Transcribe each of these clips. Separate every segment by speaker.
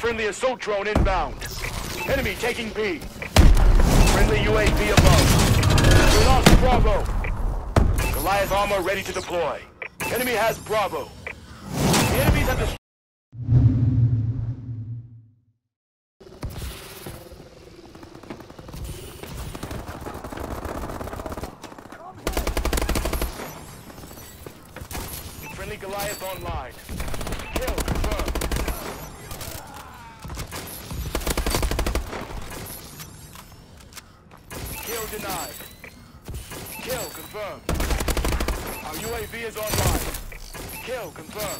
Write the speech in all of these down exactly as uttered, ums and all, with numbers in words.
Speaker 1: Friendly assault drone inbound. Enemy taking B. Friendly U A V above. We lost Bravo. Goliath armor ready to deploy. Enemy has Bravo. The enemies have destroyed. Friendly Goliath online. Kill confirmed. Kill denied. Kill confirmed. Our U A V is online. Kill confirmed.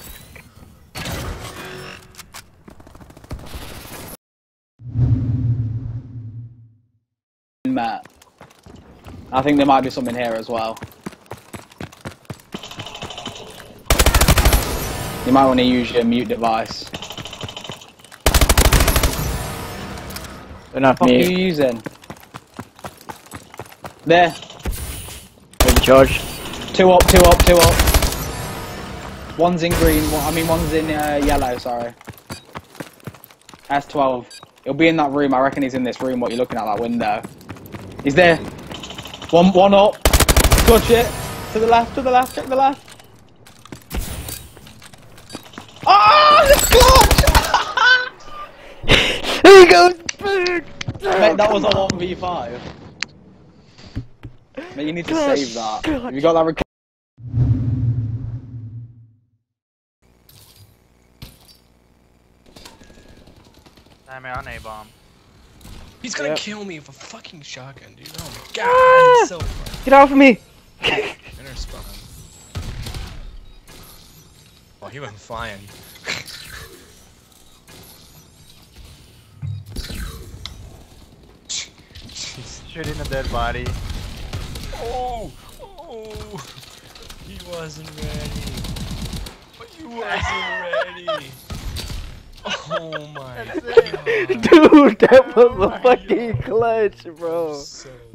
Speaker 2: Matt. I think there might be something here as well. You might want to use your mute device.
Speaker 3: Enough
Speaker 2: What are
Speaker 3: mute.
Speaker 2: you using? There.
Speaker 3: Maybe charge.
Speaker 2: Two up, two up, two up. One's in green, one, I mean one's in uh, yellow, sorry. That's twelve. He'll be in that room, I reckon he's in this room, what you're looking at, that window. He's there. One, one up. Clutch it. To the left, to the left, check the left. Oh, the clutch!
Speaker 3: There you go!
Speaker 2: Mate, that was a one v five. Mate, you need to
Speaker 3: Gosh,
Speaker 2: save that.
Speaker 3: gosh.
Speaker 2: Have you got that rec-
Speaker 4: I'm on A bomb.
Speaker 5: He's gonna
Speaker 3: Yep.
Speaker 5: kill me with a fucking shotgun, dude. Oh my god, he's so fun.
Speaker 3: Get off of me!
Speaker 5: Inner spawn. Oh, he went flying. Jeez.
Speaker 4: Shooting a dead body.
Speaker 5: Oh! Oh! He wasn't ready. He wasn't ready. Oh my god.
Speaker 3: Dude, that was a fucking clutch, bro.
Speaker 5: So